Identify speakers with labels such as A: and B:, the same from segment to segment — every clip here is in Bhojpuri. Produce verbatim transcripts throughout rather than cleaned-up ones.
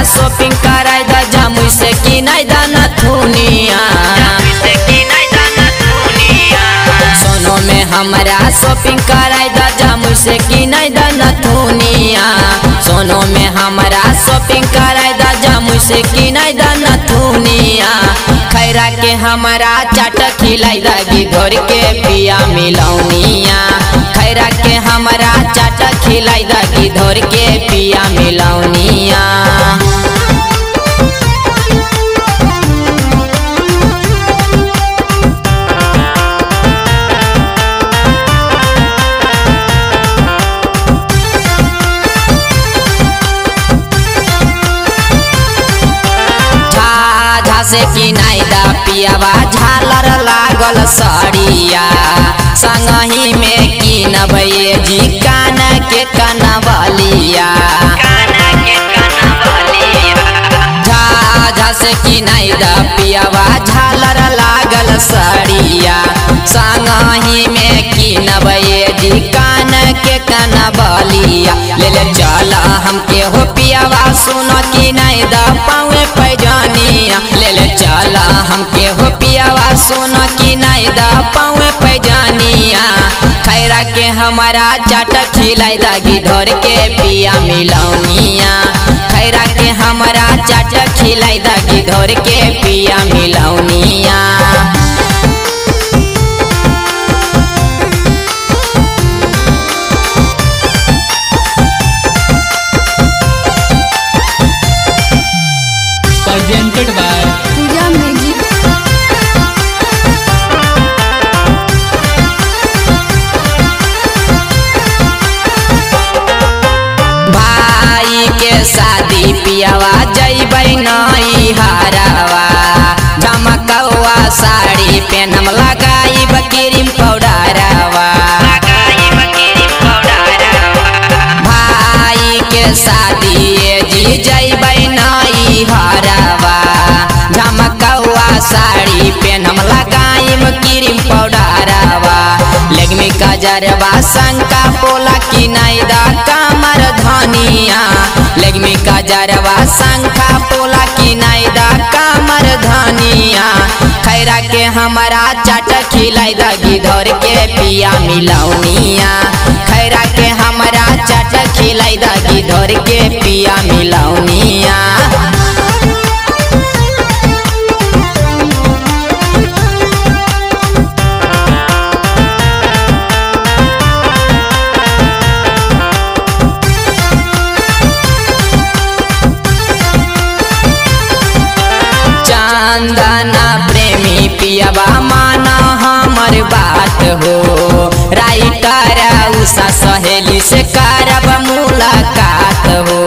A: शॉपिंग कराई दा जामुई से किनाई दा नथुनिया। सोनो में हमारा शॉपिंग कराई दा जामुई से किनाई दा नथुनिया। सोनो में हमारा शॉपिंग कराई दा जामुई से किनाई दा नथुनिया। खैरा के हमारा चाट खिलाई दा गिधोर के पिया मिलौनिया। खैरा के हमारा चाट खिलाई दा गिधोर के पिया मिलौनिया। से किनाई दा पियावा झालर लागल सड़िया। संगही में किनबे जी कान के कनवलिया। झाझा से किनाई दा पियावा झालर लागल सड़िया। संगही में किनबे जी कान के कनवलिया। ले ले चल हमके हो पियावा सुनो किनाई दा पावे पैजानिया। ले ले चला हमके हो पियावा सोना किनाई दा पावे पैजानिया। खैरा के हमारा चाट खिलाई दा गिधोर के पिया मिलौनिया। खैरा के हमारा चाट खिलाई दा गिधोर के पिया मिलौनिया।
B: Presented by
C: Puja music.
A: भाई के शादी पियावा जइबै नई हरावा। झमकौआ साड़ी पेनम लगाई क्रीम पाउडरवा। भाई के शादी जी जइबै नई हरावा। झमकौआ साड़ी पेनम लगाइम क्रीम पाउडरवा। लेगमी गजरवा शंका पोला किनाई दा कमर धनिया। लेगमी गजरवा शंखा पोला किनाई दा कमर धनिया। खैरा के हमारा चाट खिलाई दा गिधोर के पिया मिलौनिया। खैरा के हमारा चाट खिलाई दा गिधोर के पिया मिलौनिया। चंदना प्रेमी पियावा माना हमर बात हो। राइटर उषा सहेली से करब मुलाकात हो।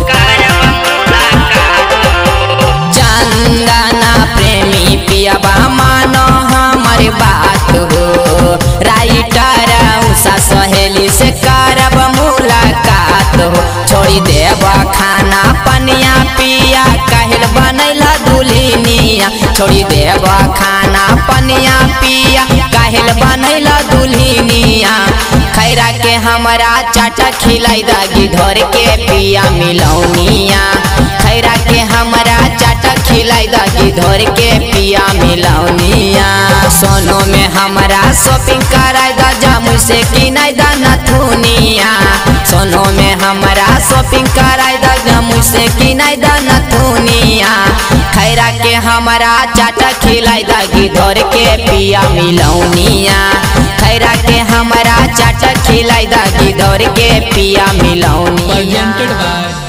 A: चंदना प्रेमी पियावा माना हमर बात हो। राइटर उषा सहेली से करब मुलाकात हो। छोड़ी देब खाना पनिया पिया कहल बनैला दुल्हनिया। छोड़ी देब खाना पनिया पिया कहल बनैला दुल्हनिया। खैरा के हमारा चाट खिलाई दा गिधोर के पिया मिलौनिया। खैरा के हमारा चाट खिलाई दा गिधोर के पिया मिलौनिया। सोनो में हमारा शॉपिंग कराई दा जामुई से किनाई दा नथुनिया। सोनो में हमारा शॉपिंग कराई दा जामुई से किनाई दा नथुनिया। खैरा के हमारा चाट खिलाई दा गिधोर के पिया मिलौनिया। खैरा के हमारा चाट खिलाई दा गिधोर के पिया मिलौनिया।
B: presented by